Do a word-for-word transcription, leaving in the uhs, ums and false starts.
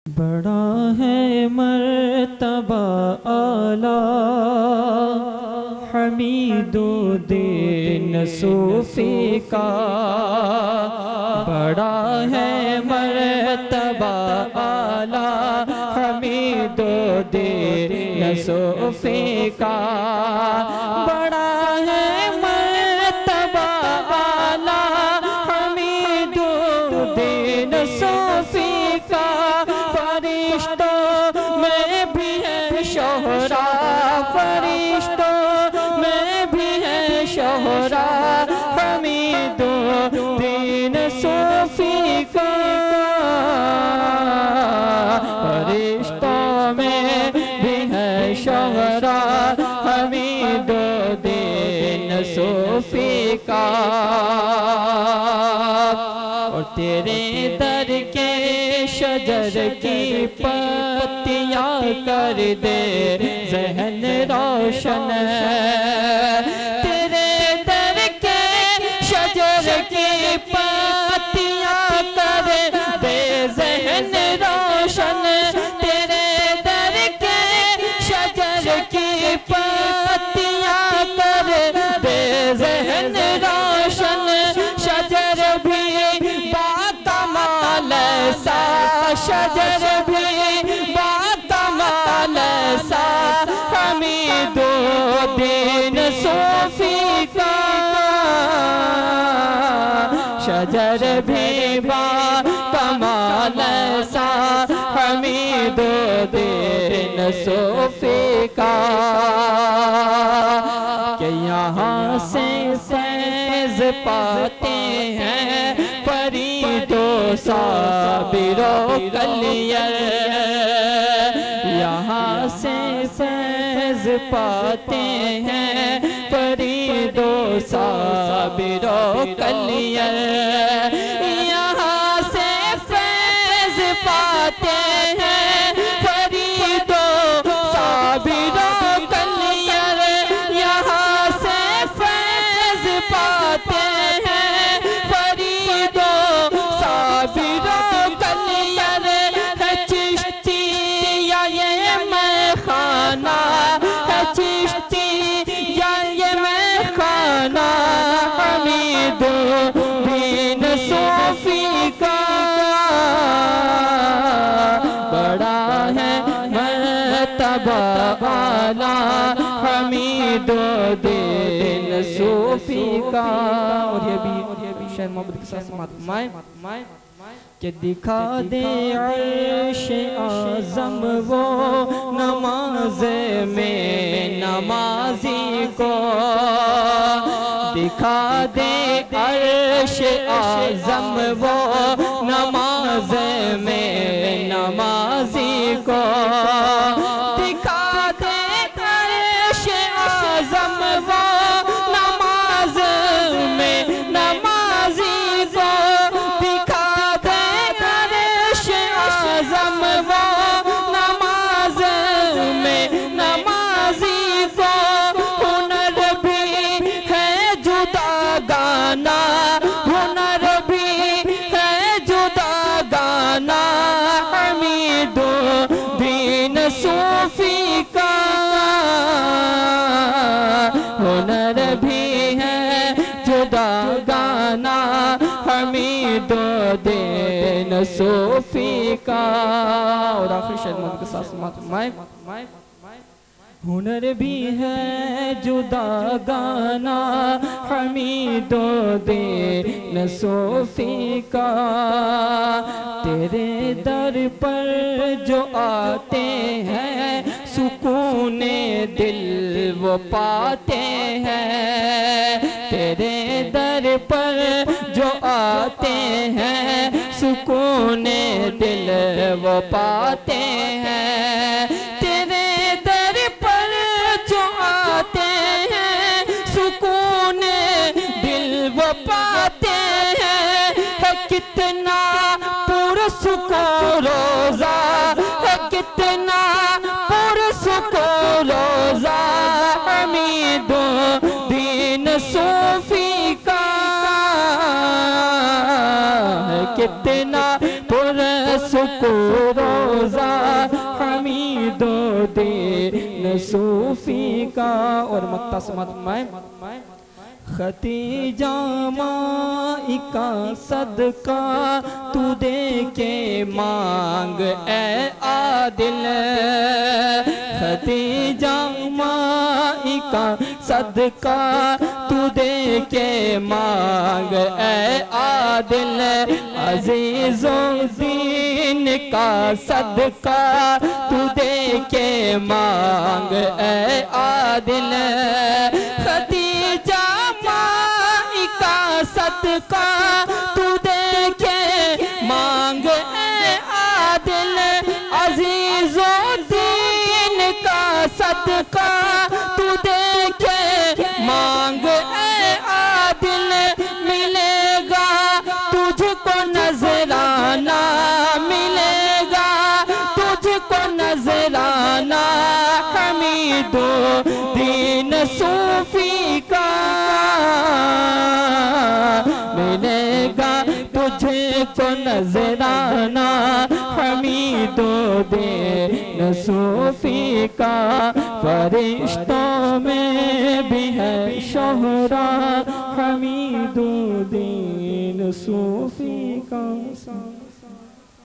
बड़ा है मर्तबा आला हमीदुद्दीन सूफी का, बड़ा है मर्तबा आला हमीदुद्दीन सूफी का, बड़ा है मर्तबा आला हमीदुद्दीन सूफी का। फरिश्तों में भी है शोहरा, फरिश्तों में भी है शोहरा हमीदुद्दीन सूफी का, फरिश्तों में भी है शोहरा हमीदुद्दीन सूफी का। और तेरे दर के शजर की पत्तियां कर दे ज़हन रोशन, तेरे दर के शजर की पत्तियां कर दे ज़हन रोशन, तेरे दर के शजर की पत्तियां कर दे ज़हन रोशन। शजर भी बाकमाल सा, शजर भी बाकमाल सा हमीदुद्दीन सूफी का, शजर भी बाकमाल सा हमीदुद्दीन सूफी का। कि यहाँ से फैज़ पाते हैं फरीदो साबिरो कलियर, यहाँ से फैज़ पाते हैं फरीदो साबिरो कलियर, यहाँ से फैज़ पाते हैं फरीदो साबिरो कलियर, यहाँ से फैज़ पाते हैं फरीदो साबिरो कलियर। है चिश्ती या ये मैं खाना, है चिश्ती या ये मैं खाना हमीदुद्दीन सूफी का, बड़ा है मर्तबा आला हमीदुद्दीन सूफी का। और ये भी शेर मोहम्मद के साथ मातमाए कि दिखा दे अर्श आज़म वो नमाज में नमाजी को, दिखा दे अर्श आज़म वो नमाज में नमाजी को, दिखा दे अर्श आज़म वो नमाज में नमाजी को, दिखा दे अर्श आज़म वो नमाज में नमाजी को। हुनर भी है जुदा गाना, हुनर भी है जुदा गाना हमीदुद्दीन सूफी का, हुनर भी है जुदा गाना हमीदुद्दीन सूफी का। और आखिरी शेर मोहम्मद के साथ मातमाए हुनर भी है जुदा गाना हमीदुद्दीन सूफी का, तेरे दर पर जो आते हैं सुकूने दिल वो पाते हैं, तेरे दर पर जो आते हैं सुकूने दिल वो पाते हैं, तेरे दर पर जो आते हैं सुकूने दिल वो पाते हैं। है कितना पुरसुकून रोज़ा, है कितना पुरसुकून रोज़ा हमीदुद्दीन सूफी का, कितना पुरसुकून रोजा हमीदुद्दीन सूफी का। और मक्ता समात में खतीजा माई का सदका तू दे के मांग ए आदिल। खतीजा माई का सदका तू दे के मांग ए आदिल। अजीज़ुद्दीन का सदका तू दे के मांग ए आदिल। खतीजा सदका तू दे के मांग ए आदिल। अजीज़ुद्दीन का सदका तू दे के मांग ए आदिल। मिलेगा तुझको नजराना, मिलेगा तुझको नजराना हमीदुद्दीन सूफी का। मिलेगा तुझको नजराना हमीदुद्दीन सूफी का। फरिश्तों में भी है शोहरा हमीदुद्दीन सूफी का।